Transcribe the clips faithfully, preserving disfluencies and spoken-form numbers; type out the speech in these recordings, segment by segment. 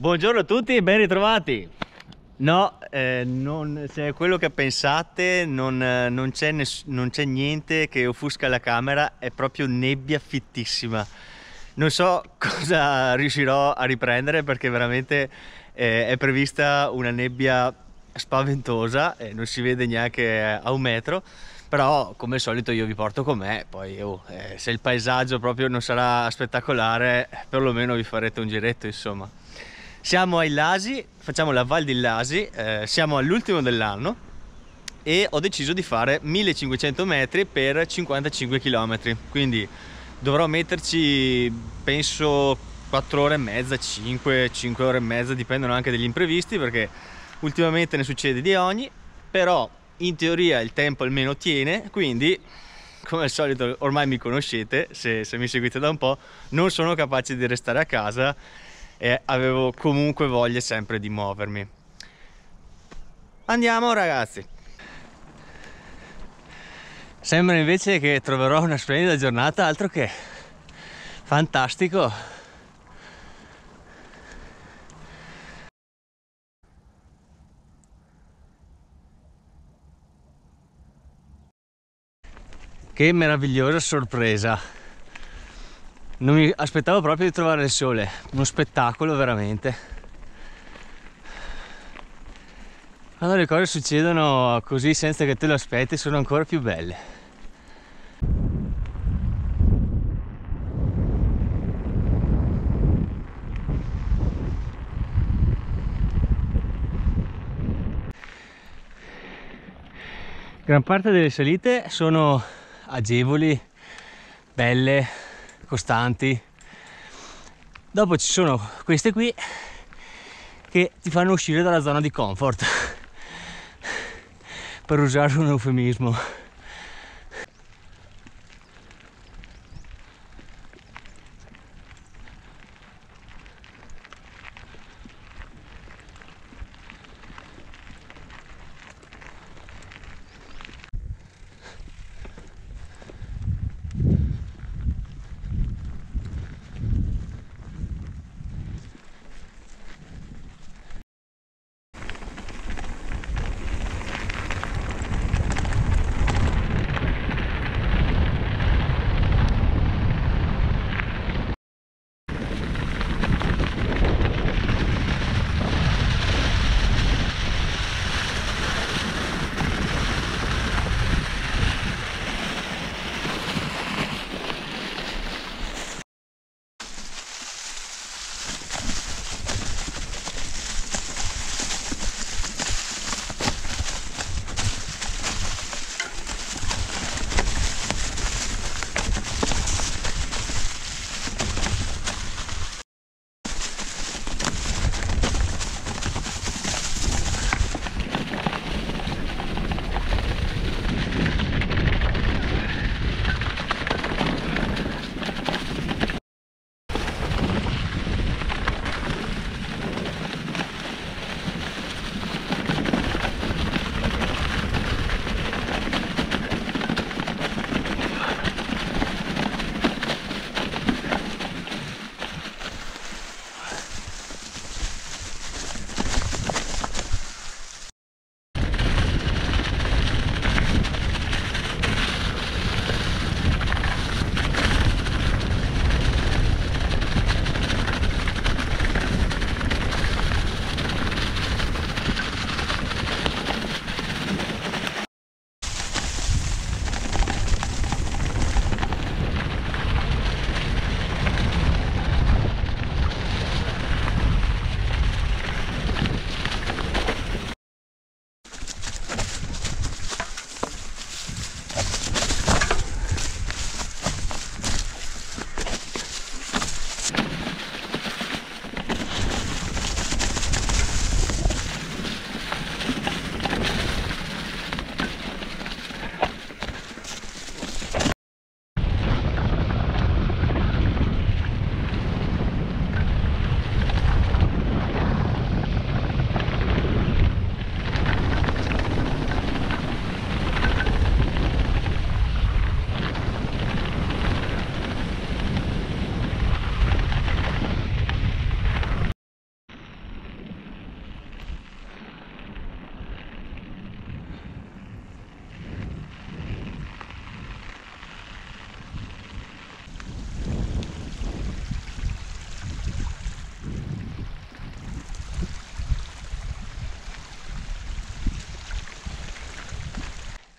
Buongiorno a tutti e ben ritrovati. No, eh, non, se è quello che pensate, non, non c'è non c'è niente che offusca la camera, è proprio nebbia fittissima. Non so cosa riuscirò a riprendere perché veramente eh, è prevista una nebbia spaventosa e non si vede neanche a un metro. Però come al solito io vi porto con me, poi oh, eh, se il paesaggio proprio non sarà spettacolare, perlomeno vi farete un giretto, insomma. Siamo ai Lasi, facciamo la Val di Lasi, eh, siamo all'ultimo dell'anno e ho deciso di fare millecinquecento metri per cinquantacinque chilometri, quindi dovrò metterci penso quattro ore e mezza, cinque, cinque ore e mezza, dipendono anche dagli imprevisti perché ultimamente ne succede di ogni, però in teoria il tempo almeno tiene, quindi come al solito ormai mi conoscete, se, se mi seguite da un po', non sono capace di restare a casa e avevo comunque voglia sempre di muovermi. Andiamo ragazzi. Sembra invece che troverò una splendida giornata, altro che fantastico. Che meravigliosa sorpresa. Non mi aspettavo proprio di trovare il sole, uno spettacolo veramente. Quando le cose succedono così senza che te lo aspetti sono ancora più belle. Gran parte delle salite sono agevoli, belle, costanti. Dopo ci sono queste qui che ti fanno uscire dalla zona di comfort, per usare un eufemismo.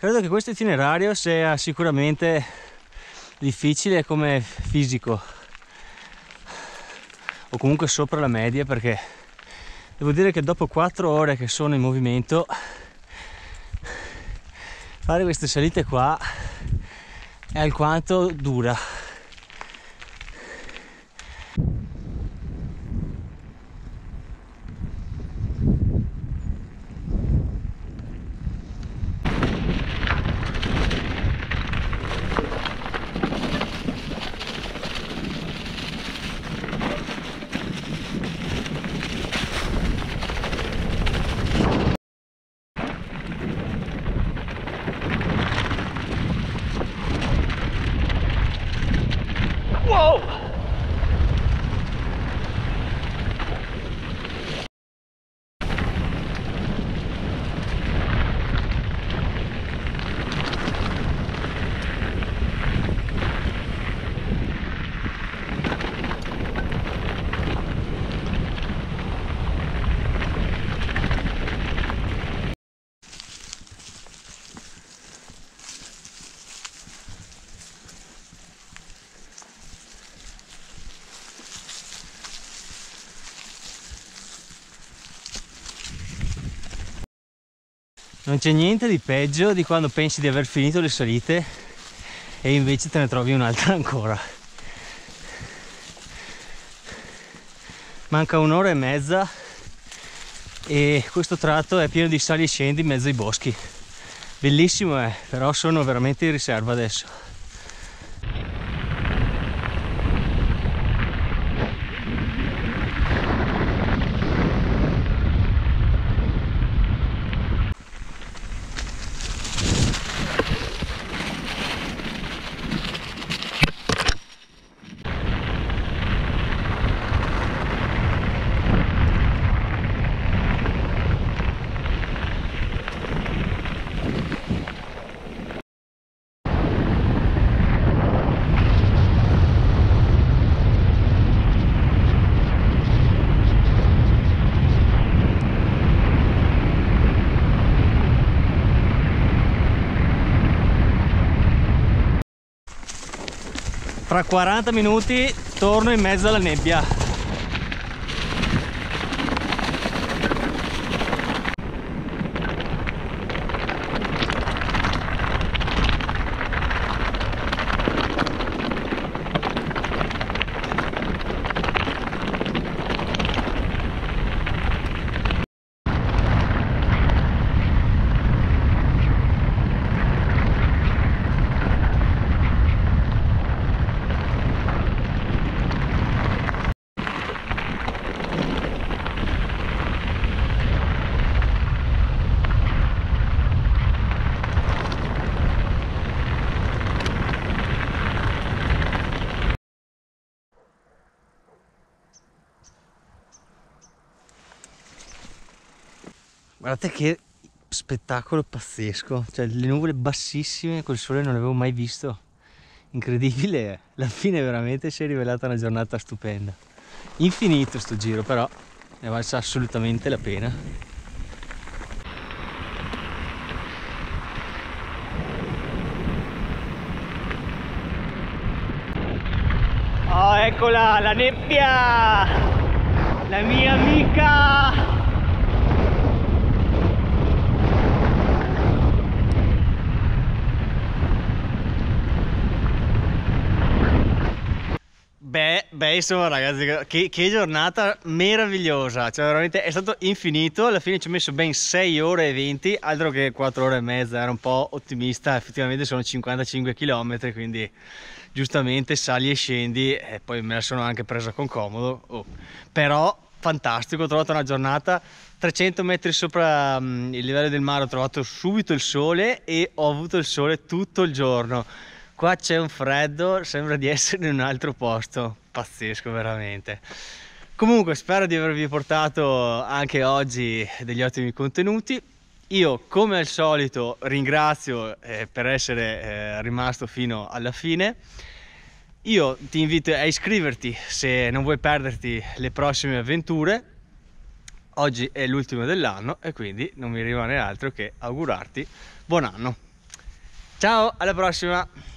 Credo che questo itinerario sia sicuramente difficile come fisico, o comunque sopra la media, perché devo dire che dopo quattro ore che sono in movimento, fare queste salite qua è alquanto dura. Non c'è niente di peggio di quando pensi di aver finito le salite e invece te ne trovi un'altra ancora. Manca un'ora e mezza e questo tratto è pieno di sali e scendi in mezzo ai boschi. Bellissimo è, però sono veramente in riserva adesso. Fra quaranta minuti torno in mezzo alla nebbia. Guardate che spettacolo pazzesco, cioè le nuvole bassissime col sole non l'avevo mai visto, incredibile. Alla fine veramente si è rivelata una giornata stupenda, infinito sto giro, però ne valsa assolutamente la pena. Oh, eccola la nebbia, la mia amica. Beh, beh, insomma ragazzi, che, che giornata meravigliosa, cioè veramente è stato infinito, alla fine ci ho messo ben sei ore e venti, altro che quattro ore e mezza, ero un po' ottimista, effettivamente sono cinquantacinque chilometri, quindi giustamente sali e scendi e poi me la sono anche presa con comodo, oh. Però fantastico, ho trovato una giornata, trecento metri sopra um, il livello del mare ho trovato subito il sole e ho avuto il sole tutto il giorno. Qua c'è un freddo, sembra di essere in un altro posto, pazzesco veramente. Comunque spero di avervi portato anche oggi degli ottimi contenuti. Io come al solito ringrazio eh, per essere eh, rimasto fino alla fine. Io ti invito a iscriverti se non vuoi perderti le prossime avventure. Oggi è l'ultimo dell'anno e quindi non mi rimane altro che augurarti buon anno. Ciao, alla prossima!